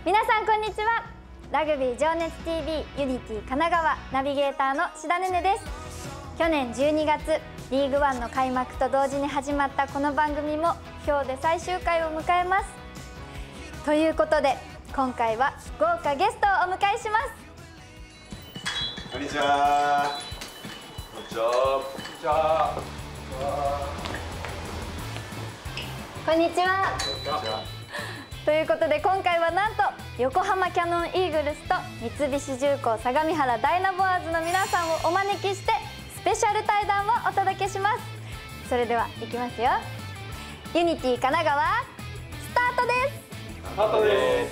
皆さんこんにちは。ラグビー情熱 TV ユニティ神奈川ナビゲーターの志田ねねです。去年12月リーグワンの開幕と同時に始まったこの番組も今日で最終回を迎えます。ということで今回は豪華ゲストをお迎えします。 こんにちは。こんにちは。こんにちは。 こんにちは。ということで今回はなんと横浜キヤノンイーグルスと三菱重工相模原ダイナボアーズの皆さんをお招きしてスペシャル対談をお届けします。それではいきますよ。ユニティ神奈川スタートです。 スタートです。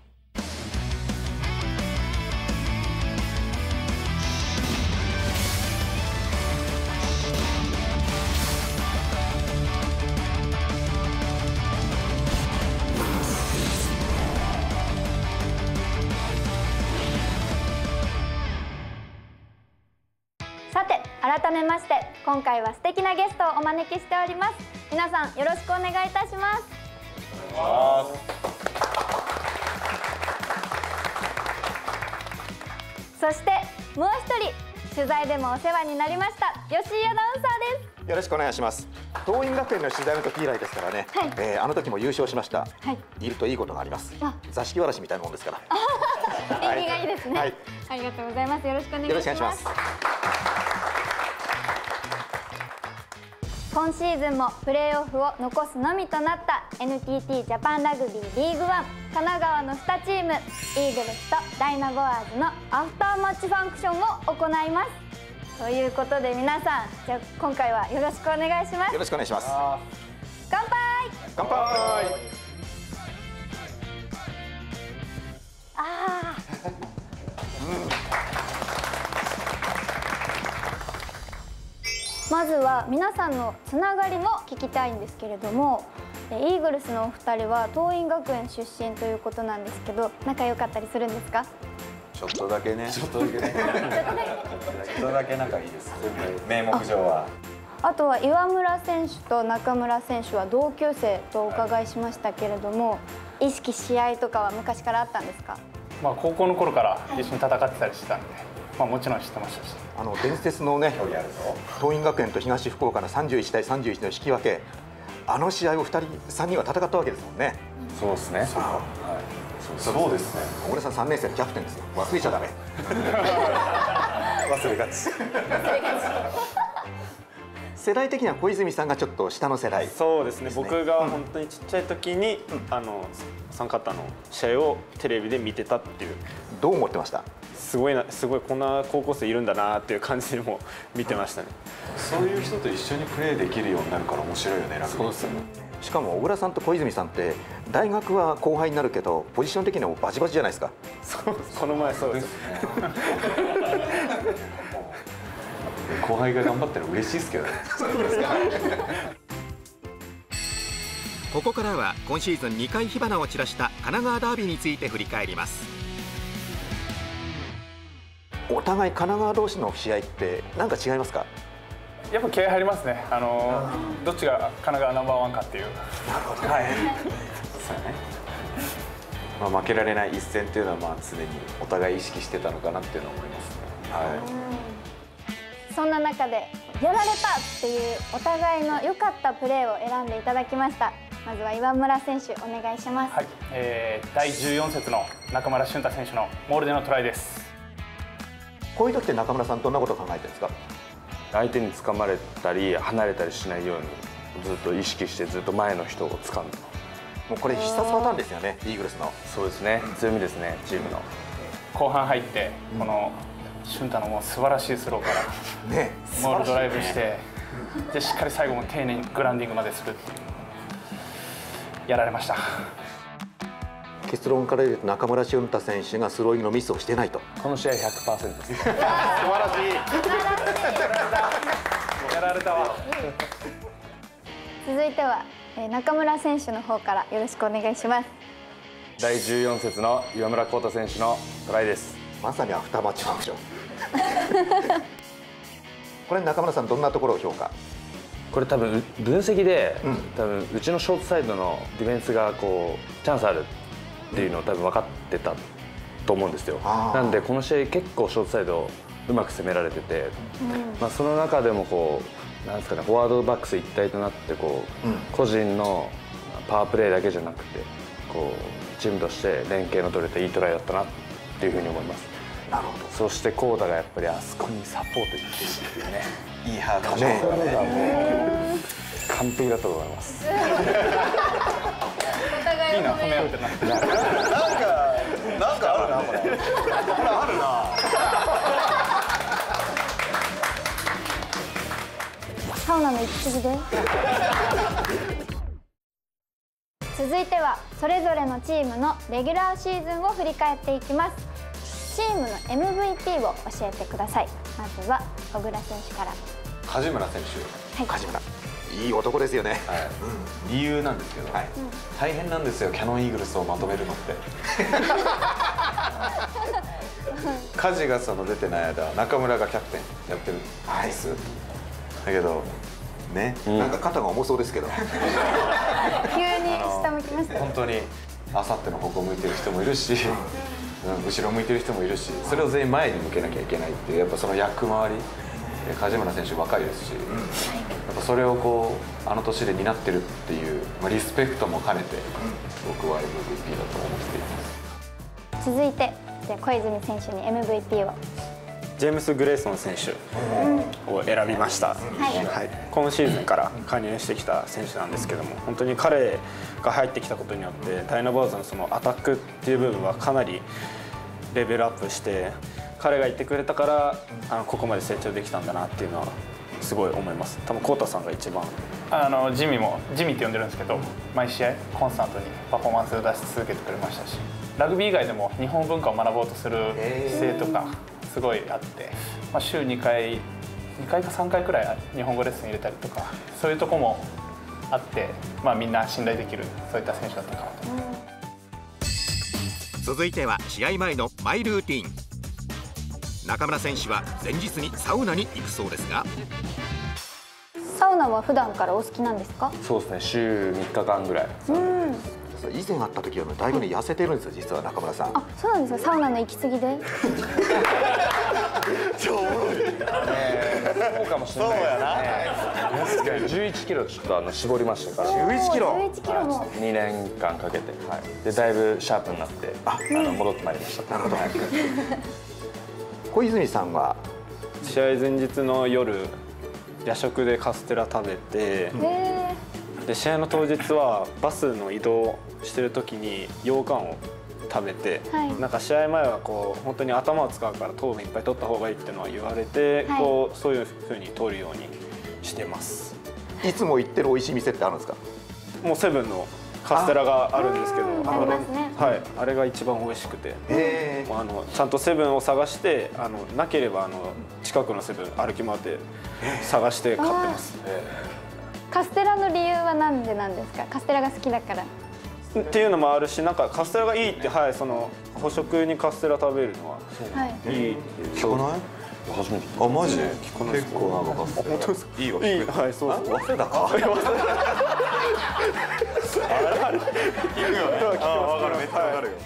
さて改めまして今回は素敵なゲストをお招きしております。皆さんよろしくお願いいたします。そしてもう一人取材でもお世話になりました吉井アナウンサーです。 よろしくお願いします。桐蔭学園の取材の時以来ですからね、はい、あの時も優勝しました、はい、いるといいことがあります。座敷わらしみたいなもんですから縁起がいいですね、はい、ありがとうございます。よろしくお願いします。今シーズンもプレーオフを残すのみとなった NTT ジャパンラグビーリーグワン神奈川の2チームイーグルスとダイナボアーズのアフターマッチファンクションを行います。ということで皆さんじゃあ今回はよろしくお願いします。 よろしくお願いします。 乾杯。 乾杯。 あーまずは皆さんのつながりも聞きたいんですけれども、イーグルスのお二人は桐蔭学園出身ということなんですけど仲良かったりするんですか？ ちょっとだけね。ちょっとだけね。ちょっとだけ仲いいです。名目上は。 あとは岩村選手と中村選手は同級生とお伺いしましたけれども、意識試合とかは昔からあったんですか？ まあ高校の頃から一緒に戦ってたりしてたんで、まあもちろん知ってましたし。 伝説のね、桐蔭学園と東福岡の31対31の引き分け、あの試合を3人は戦ったわけですもんね。 そうですね。そうですね。 小倉さん3年生のキャプテンですよ。忘れちゃダメ。 忘れがち。 世代的には小泉さんがちょっと下の世代。 そうですね。僕が本当にちっちゃい時に3方の試合をテレビで見てたっていう。 どう思ってました？ すごいこんな高校生いるんだなっていう感じでも見てましたね。 そういう人と一緒にプレーできるようになるから面白いよね。ラグビー。そうですよね。 しかも小倉さんと小泉さんって大学は後輩になるけどポジション的にはバチバチじゃないですか。 そうこの前そうですね。 後輩が頑張ってるの嬉しいですけどね。 ここからは今シーズン2回火花を散らした神奈川ダービーについて振り返ります。お互い神奈川同士の試合って何か違いますか？ やっぱ気合入りますね。どっちが神奈川ナンバーワンかっていう。 はい。そうね。まあ負けられない一戦っていうのはまあ常にお互い意識してたのかなっていうのは思いますね。はい。 そんな中でやられたっていうお互いの良かったプレーを選んでいただきました。まずは岩村選手お願いします。 はい。第14節の中村俊太選手のモールでのトライです。 こういう時って中村さんどんなことを考えてるんですか？ 相手に掴まれたり離れたりしないようにずっと意識してずっと前の人を掴む。 もうこれ必殺パターンですよね、イーグルスの。 そうですね、強みですね、チームの。 後半入ってこの俊太のもう素晴らしいスローからねモールドライブして、でしっかり最後も丁寧にグラウンディングまでするっていうやられました。 結論から言うと中村俊太選手がスローインのミスをしてないと。 この試合 100% です。 素晴らしい。やられたわ。 続いては中村選手の方からよろしくお願いします。 第14節の岩村浩太選手のトライです。 まさにアフターマッチファンクション。これ中村さんどんなところを評価？ これ多分分析で、多分うちのショートサイドのディフェンスがこうチャンスあるっていうのを多分分かってたと思うんですよ。なんでこの試合結構ショートサイドうまく攻められてて、その中でもこうなんですかね、フォワードバックス一体となってこう、個人のパワープレーだけじゃなくてこうチームとして連携の取れたいいトライだったなっていうふうに思います。 なるほど。 そしてコーダがやっぱりあそこにサポートに行ってるっていうね、 いいハードシこョットれががね。 もう完璧だと思います。 いいな、褒め合ってな。 なんかあるなこれ。あるな。 サウナの行き過ぎで続いてはそれぞれのチームのレギュラーシーズンを振り返っていきます。チームの MVP を教えてください。まずは小倉選手から。 梶村選手。 梶村、いい男ですよね。 理由なんですけど、大変なんですよ、キヤノンイーグルスをまとめるのって梶が出てない間、中村がキャプテンやってるんです、だけどね、 なんか肩が重そうですけど急に下向きました。 本当にあさっての方向向いてる人もいるし、後ろ向いてる人もいるし、それを全員前に向けなきゃいけないっていう、やっぱその役回り、梶村選手若いですし、やっぱそれをこうあの年で担ってるっていう、リスペクトも兼ねて僕は MVP だと思っています。 続いてじゃあ小泉選手に MVP を。 ジェームス・グレイソン選手を選びました、今シーズンから加入してきた選手なんですけども、本当に彼が入ってきたことによってダイナボーズのそのアタックっていう部分はかなりレベルアップして、彼がいてくれたからここまで成長できたんだなっていうのはすごい思います。多分コウタさんが一番ジミって呼んでるんですけど、毎試合コンスタントにパフォーマンスを出し続けてくれましたし、ラグビー以外でも日本文化を学ぼうとする姿勢とかすごいあって、週2回か3回くらい日本語レッスン入れたりとか、そういうとこもあって、みんな信頼できるそういった選手だったかなと思います。 続いては試合前のマイルーティン。中村選手は前日にサウナに行くそうですが、 サウナは普段からお好きなんですか？ そうですね、週3日間ぐらい。 以前会った時はだいぶ痩せてるんですよ、実は中村さん。 あ、そうなんですか。サウナの行き過ぎでそうかもしれないですね。確かに11キロちょっと絞りましたから。 11キロ 11キロも 2年間かけて、でだいぶシャープになって戻ってまいりました。 なるほど。小泉さんは試合前日の夜夜食でカステラ食べて、で試合の当日はバスの移動してる時に羊羹を食べて、なんか試合前はこう本当に頭を使うから糖分いっぱい取った方がいいっていうのは言われて、こうそういう風に取るようにしてます。 いつも行ってる美味しい店ってあるんですか？ もうセブンのカステラがあるんですけど、 ああれが一番美味しくて、ちゃんとセブンを探して、なければ近くのセブン歩き回って探して買ってます。 カステラの理由はなんでなんですか？カステラが好きだからっていうのもあるし、なんかカステラがいいって、その補食にカステラ食べるのはいい。 聞かない？初めて。あ、マジで？聞かない。結構なんかカステラ。本当ですか？いいよ。いい。はい、そうです。忘れたか？ある。聞くよね。わかる。めっちゃわかるよ。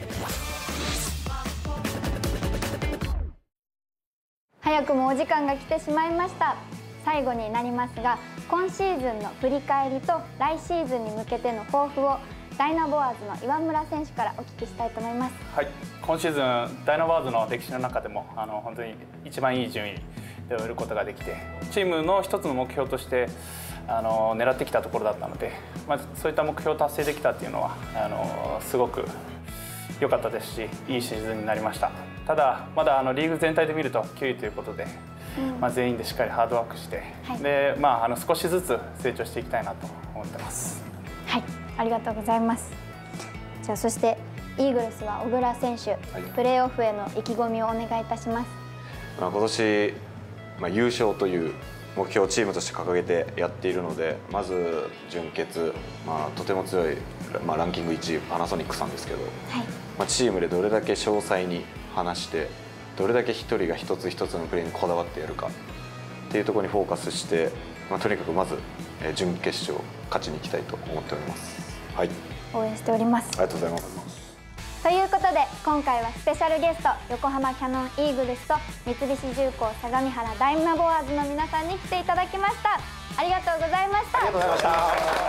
早くもお時間が来てしまいました。最後になりますが、今シーズンの振り返りと来シーズンに向けての抱負をダイナボアーズの岩村選手からお聞きしたいと思います。 はい、今シーズンダイナボアーズの歴史の中でも本当に一番いい順位で終えることができて、チームの一つの目標として狙ってきたところだったので、そういった目標を達成できたっていうのはすごく良かったですし、いいシーズンになりました。ただまだリーグ全体で見ると9位ということで、全員でしっかりハードワークして、で少しずつ成長していきたいなと思ってます。 はい、ありがとうございます。じゃあそしてイーグルスは小倉選手、プレーオフへの意気込みをお願いいたします。 今年、優勝という目標をチームとして掲げてやっているので、まず準決、とても強い、ランキング1位パナソニックさんですけど、チームでどれだけ詳細に話して、どれだけ一人が一つ一つのプレーにこだわってやるかっていうところにフォーカスして、とにかくまず準決勝勝ちに行きたいと思っております。はい、 応援しております。 ありがとうございます。 ということで今回はスペシャルゲスト横浜キヤノンイーグルスと三菱重工相模原ダイナボアーズの皆さんに来ていただきました。ありがとうございました。 ありがとうございました。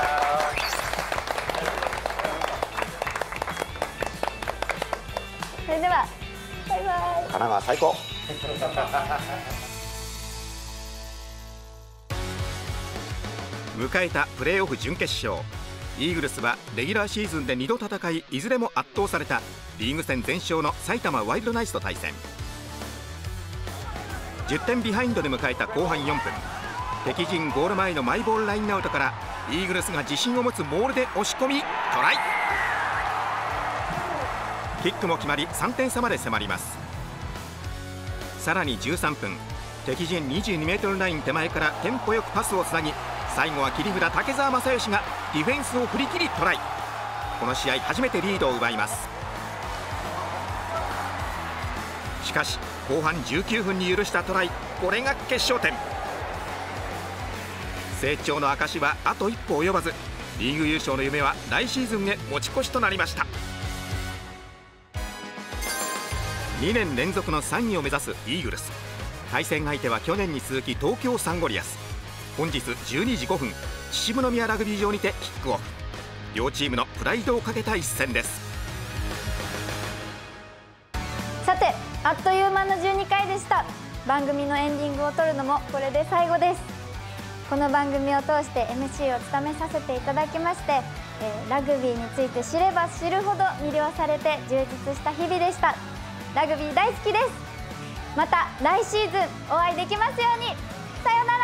それではバイバイ。 神奈川最高。 迎えたプレーオフ準決勝、イーグルスはレギュラーシーズンで2度戦いいずれも圧倒されたリーグ戦全勝の埼玉ワイルドナイツと対戦。10点ビハインドで迎えた後半4分、敵陣ゴール前のマイボールラインアウトからイーグルスが自信を持つモールで押し込みトライ。キックも決まり3点差まで迫ります。さらに13分、敵陣 22m ライン手前からテンポよくパスをつなぎ、最後は切り札竹澤正義がディフェンスを振り切りトライ。この試合初めてリードを奪います。しかし後半19分に許したトライ、これが決勝点。成長の証はあと一歩及ばず、リーグ優勝の夢は来シーズンへ持ち越しとなりました。2年連続の3位を目指すイーグルス。対戦相手は去年に続き東京サンゴリアス。本日12時5分、秩父宮ラグビー場にてキックオフ。両チームのプライドをかけた一戦です。 さてあっという間の12回でした。番組のエンディングを撮るのもこれで最後です。この番組を通して MC を務めさせていただきまして、ラグビーについて知れば知るほど魅了されて充実した日々でした。ラグビー大好きです。また来シーズンお会いできますように。さようなら。